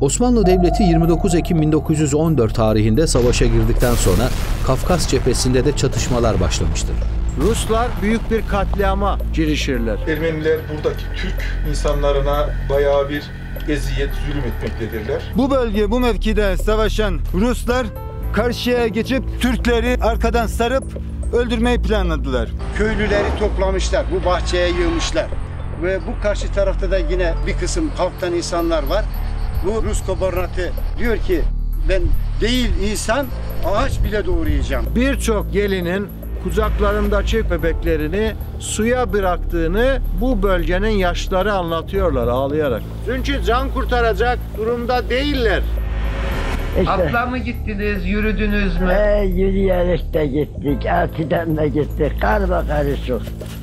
Osmanlı Devleti 29 Ekim 1914 tarihinde savaşa girdikten sonra Kafkas cephesinde de çatışmalar başlamıştır. Ruslar büyük bir katliama girişirler. Ermeniler buradaki Türk insanlarına bayağı bir eziyet, zulüm etmektedirler. Bu bölge, bu mevkide savaşan Ruslar karşıya geçip Türkleri arkadan sarıp öldürmeyi planladılar. Köylüleri toplamışlar, bu bahçeye yığmışlar. Ve bu karşı tarafta da yine bir kısım halktan insanlar var. Bu Rus kobornatı diyor ki ben değil insan ağaç bile doğrayacağım. Birçok gelinin kucaklarındaki bebeklerini suya bıraktığını bu bölgenin yaşları anlatıyorlar ağlayarak. Çünkü can kurtaracak durumda değiller. İşte, Atla mı gittiniz, yürüdünüz mü? yürüyerek de gittik, atiden de gittik, karma karışık.